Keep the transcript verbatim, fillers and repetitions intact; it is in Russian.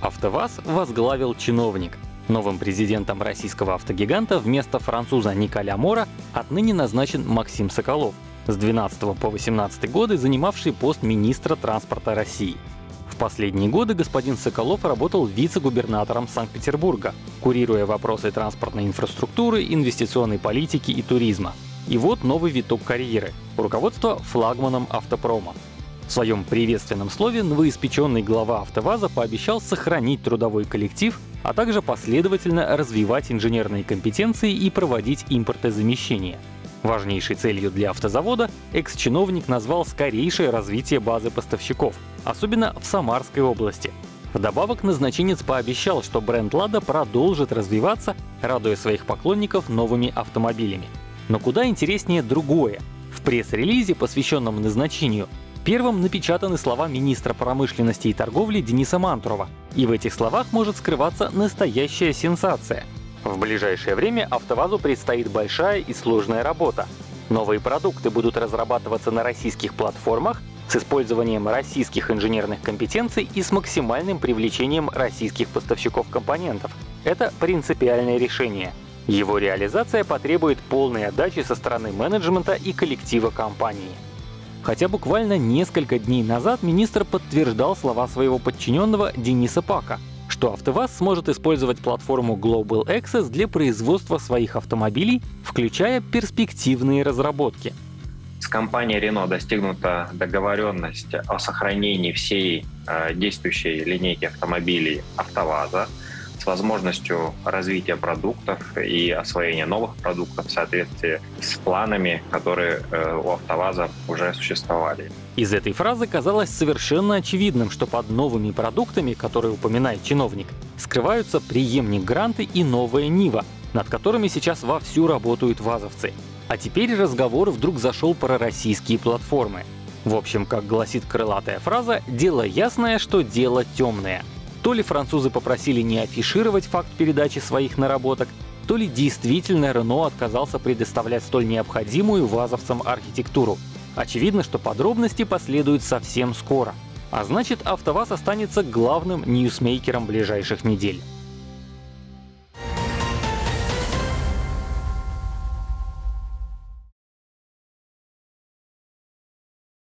АвтоВАЗ возглавил чиновник. Новым президентом российского автогиганта вместо француза Николя Мора отныне назначен Максим Соколов, с двенадцатого по восемнадцатый годы занимавший пост министра транспорта России. В последние годы господин Соколов работал вице-губернатором Санкт-Петербурга, курируя вопросы транспортной инфраструктуры, инвестиционной политики и туризма. И вот новый виток карьеры — руководство флагманом автопрома. В своем приветственном слове новоиспеченный глава АвтоВАЗа пообещал сохранить трудовой коллектив, а также последовательно развивать инженерные компетенции и проводить импортозамещение. Важнейшей целью для автозавода экс-чиновник назвал скорейшее развитие базы поставщиков, особенно в Самарской области. Вдобавок назначенец пообещал, что бренд «Лада» продолжит развиваться, радуя своих поклонников новыми автомобилями. Но куда интереснее другое. В пресс-релизе, посвященном назначению, первым напечатаны слова министра промышленности и торговли Дениса Мантурова, и в этих словах может скрываться настоящая сенсация. В ближайшее время АвтоВАЗу предстоит большая и сложная работа. Новые продукты будут разрабатываться на российских платформах с использованием российских инженерных компетенций и с максимальным привлечением российских поставщиков компонентов. Это принципиальное решение. Его реализация потребует полной отдачи со стороны менеджмента и коллектива компании. Хотя буквально несколько дней назад министр подтверждал слова своего подчиненного Дениса Пака, что АвтоВАЗ сможет использовать платформу Global Access для производства своих автомобилей, включая перспективные разработки. С компанией Renault достигнута договоренность о сохранении всей э, действующей линейки автомобилей АвтоВАЗа с возможностью развития продуктов и освоения новых продуктов в соответствии с планами, которые э, у АвтоВАЗа уже существовали. Из этой фразы казалось совершенно очевидным, что под новыми продуктами, которые упоминает чиновник, скрываются преемник Гранты и новая Нива, над которыми сейчас вовсю работают вазовцы. А теперь разговор вдруг зашел про российские платформы. В общем, как гласит крылатая фраза, дело ясное, что дело темное. То ли французы попросили не афишировать факт передачи своих наработок, то ли действительно Рено отказался предоставлять столь необходимую вазовцам архитектуру. Очевидно, что подробности последуют совсем скоро. А значит, АвтоВАЗ останется главным ньюсмейкером ближайших недель.